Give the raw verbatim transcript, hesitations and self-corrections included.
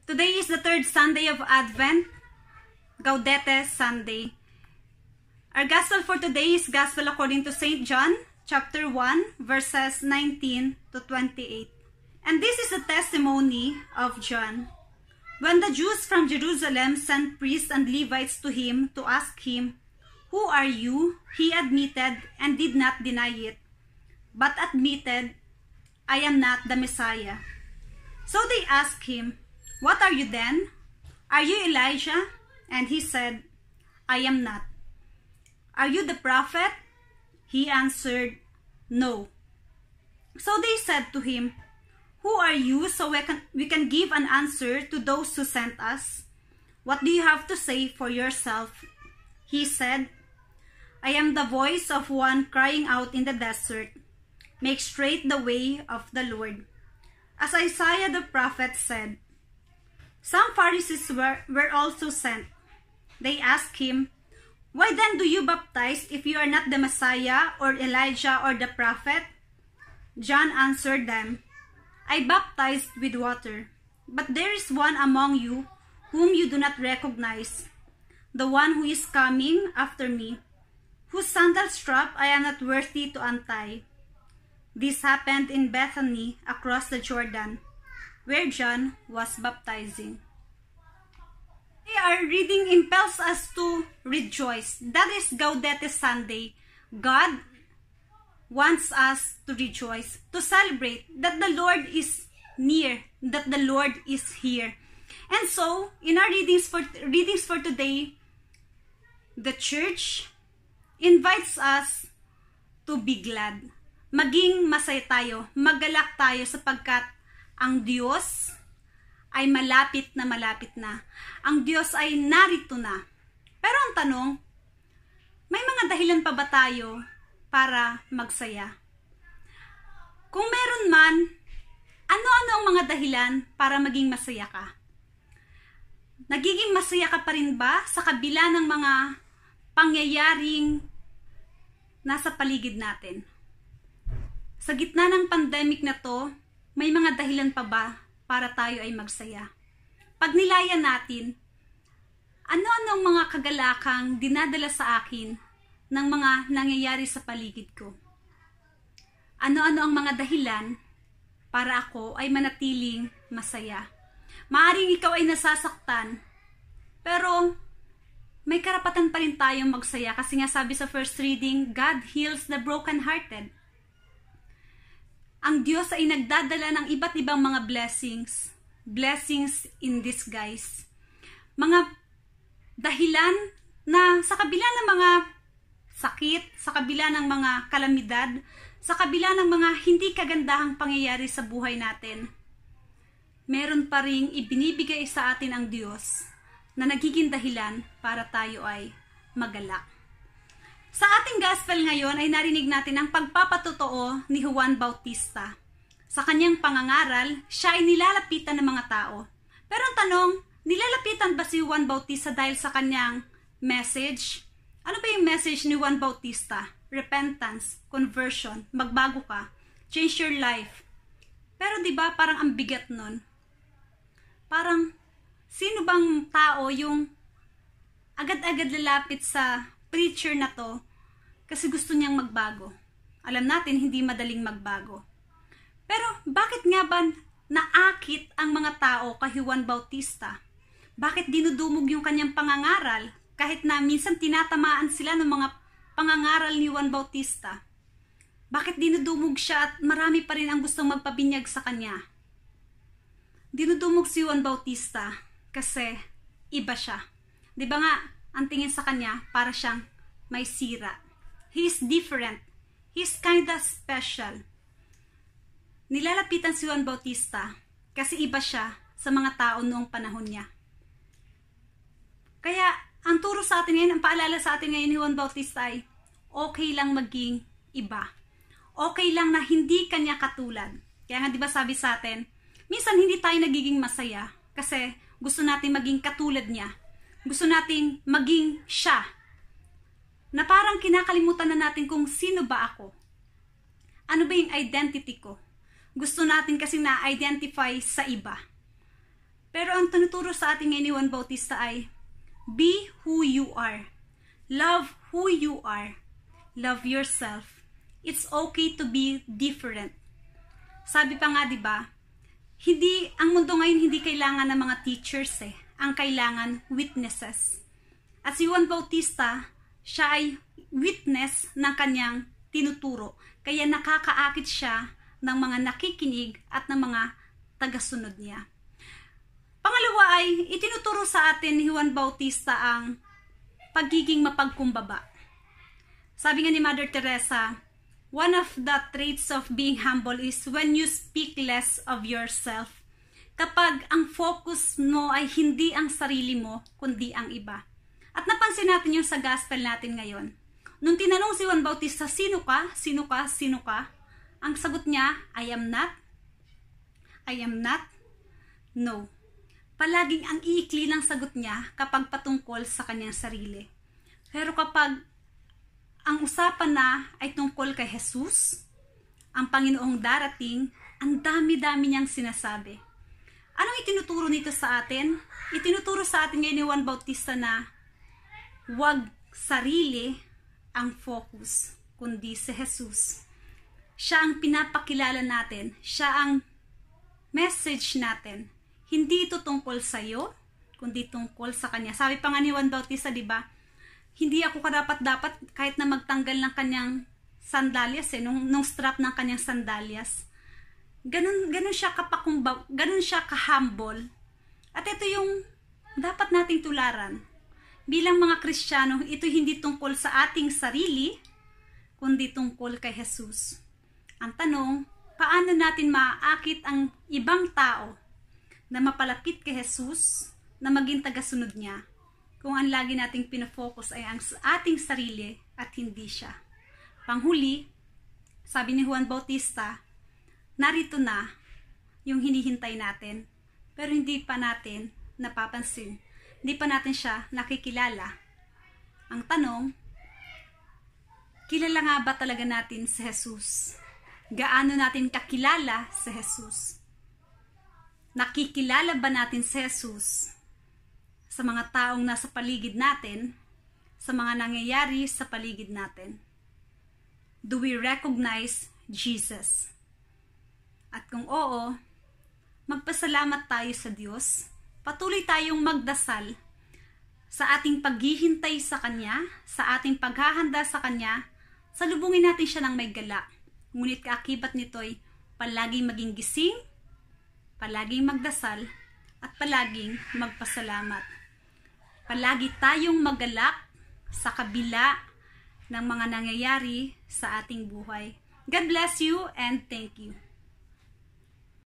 Today is the third Sunday of Advent, Gaudete Sunday. Our Gospel for today is Gospel according to Saint John, chapter one, verses nineteen to twenty-eight. And this is the testimony of John. When the Jews from Jerusalem sent priests and Levites to him to ask him, "Who are you?" he admitted and did not deny it, but admitted, "I am not the Messiah." So they asked him, "What are you then? Are you Elijah?" And he said, "I am not." "Are you the prophet?" He answered, "No." So they said to him, "Who are you, so we can, we can give an answer to those who sent us? What do you have to say for yourself?" He said, "I am the voice of one crying out in the desert, 'Make straight the way of the Lord.' As Isaiah the prophet said." Some Pharisees were, were also sent. They asked him, "Why then do you baptize if you are not the Messiah or Elijah or the prophet?" John answered them, "I baptize with water, but there is one among you whom you do not recognize, the one who is coming after me, whose sandal strap I am not worthy to untie." This happened in Bethany across the Jordan, where John was baptizing. Our reading impels us to rejoice. That is Gaudete Sunday. God wants us to rejoice, to celebrate that the Lord is near, that the Lord is here. And so, in our readings for, readings for today, the church invites us to be glad. Maging masaya tayo, magalak tayo sapagkat ang Diyos ay malapit na malapit na. Ang Diyos ay narito na. Pero ang tanong, may mga dahilan pa ba tayo para magsaya? Kung meron man, ano-ano ang mga dahilan para maging masaya ka? Nagiging masaya ka pa rin ba sa kabila ng mga pangyayaring nasa paligid natin? Sa gitna ng pandemic na to, may mga dahilan pa ba para tayo ay magsaya? Pag nilayan natin, ano-ano ang mga kagalakang dinadala sa akin ng mga nangyayari sa paligid ko? Ano-ano ang mga dahilan para ako ay manatiling masaya? Maaring ikaw ay nasasaktan, pero may karapatan pa rin tayong magsaya kasi nga sabi sa first reading, God heals the brokenhearted. Ang Diyos ay nagdadala ng iba't ibang mga blessings, blessings in disguise. Mga dahilan na sa kabila ng mga sakit, sa kabila ng mga kalamidad, sa kabila ng mga hindi kagandahang pangyayari sa buhay natin, meron pa ring ibinibigay sa atin ang Diyos na nagiging dahilan para tayo ay magalak. Sa ating gospel ngayon ay narinig natin ang pagpapatotoo ni Juan Bautista. Sa kanyang pangangaral, siya ay nilalapitan ng mga tao. Pero ang tanong, nilalapitan ba si Juan Bautista dahil sa kanyang message? Ano ba yung message ni Juan Bautista? Repentance, conversion, magbago ka, change your life. Pero di ba parang ang bigat nun? Parang sino bang tao yung agad-agad lalapit sa preacher na to kasi gusto niyang magbago? Alam natin hindi madaling magbago. Pero bakit nga ba naakit ang mga tao kay Juan Bautista? Bakit dinudumog yung kanyang pangangaral kahit na minsan tinatamaan sila ng mga pangangaral ni Juan Bautista? Bakit dinudumog siya at marami pa rin ang gustong magpabinyag sa kanya? Dinudumog si Juan Bautista kasi iba siya. Di ba nga, ang tingin sa kanya, para siyang may sira. He is different. He is kinda special. Nilalapitan si Juan Bautista kasi iba siya sa mga tao noong panahon niya. Kaya, ang turo sa atin ngayon, ang paalala sa atin ngayon ni Juan Bautista ay, okay lang maging iba. Okay lang na hindi kanya katulad. Kaya nga, di ba sabi sa atin, minsan hindi tayo nagiging masaya kasi gusto natin maging katulad niya. Gusto nating maging siya. Na parang kinakalimutan na natin kung sino ba ako. Ano ba yung identity ko? Gusto natin kasi na-identify sa iba. Pero ang tinuturo sa atin ngayon ni Juan Bautista ay, be who you are. Love who you are. Love yourself. It's okay to be different. Sabi pa nga, di ba? Hindi, ang mundo ngayon hindi kailangan ng mga teachers eh. Ang kailangan, witnesses. At si Juan Bautista, siya ay witness ng kanyang tinuturo. Kaya nakakaakit siya ng mga nakikinig at ng mga tagasunod niya. Pangalawa ay, itinuturo sa atin ni Juan Bautista ang pagiging mapagkumbaba. Sabi nga ni Mother Teresa, one of the traits of being humble is when you speak less of yourself. Kapag ang focus mo ay hindi ang sarili mo, kundi ang iba. At napansin natin yung sa gospel natin ngayon. Nung tinanong si Juan Bautista, sino ka? Sino ka? Sino ka? Ang sagot niya, I am not. I am not. No. Palaging ang iikli ng sagot niya kapag patungkol sa kanyang sarili. Pero kapag ang usapan na ay tungkol kay Jesus, ang Panginoong darating, ang dami-dami niyang sinasabi. Anong itinuturo nito sa atin? Itinuturo sa atin ngayon ni Juan Bautista na huwag sarili ang focus, kundi si Jesus. Siya ang pinapakilala natin. Siya ang message natin. Hindi ito tungkol sa iyo, kundi tungkol sa Kanya. Sabi pa nga ni Juan Bautista, di ba? Hindi ako karapat-dapat kahit na magtanggal ng kanyang sandalyas, eh, nung, nung strap ng kanyang sandalyas. Ganun, ganun siya kapakumbaw, ganun siya kahumble. At ito yung dapat nating tularan. Bilang mga Kristiyano, ito hindi tungkol sa ating sarili, kundi tungkol kay Jesus. Ang tanong, paano natin maaakit ang ibang tao na mapalapit kay Jesus, na maging tagasunod niya, kung ang lagi nating pinafocus ay ang ating sarili at hindi siya. Panghuli, sabi ni Juan Bautista, narito na yung hinihintay natin, pero hindi pa natin napapansin. Hindi pa natin siya nakikilala. Ang tanong, kilala nga ba talaga natin si Jesus? Gaano natin kakilala si Jesus? Nakikilala ba natin si Jesus sa mga taong nasa paligid natin, sa mga nangyayari sa paligid natin? Do we recognize Jesus? At kung oo, magpasalamat tayo sa Diyos. Patuloy tayong magdasal sa ating paghihintay sa Kanya, sa ating paghahanda sa Kanya, salubungin natin siya ng may gala. Ngunit kaakibat nito'y palaging maging gising, palaging magdasal, at palaging magpasalamat. Palagi tayong magalak sa kabila ng mga nangyayari sa ating buhay. God bless you and thank you.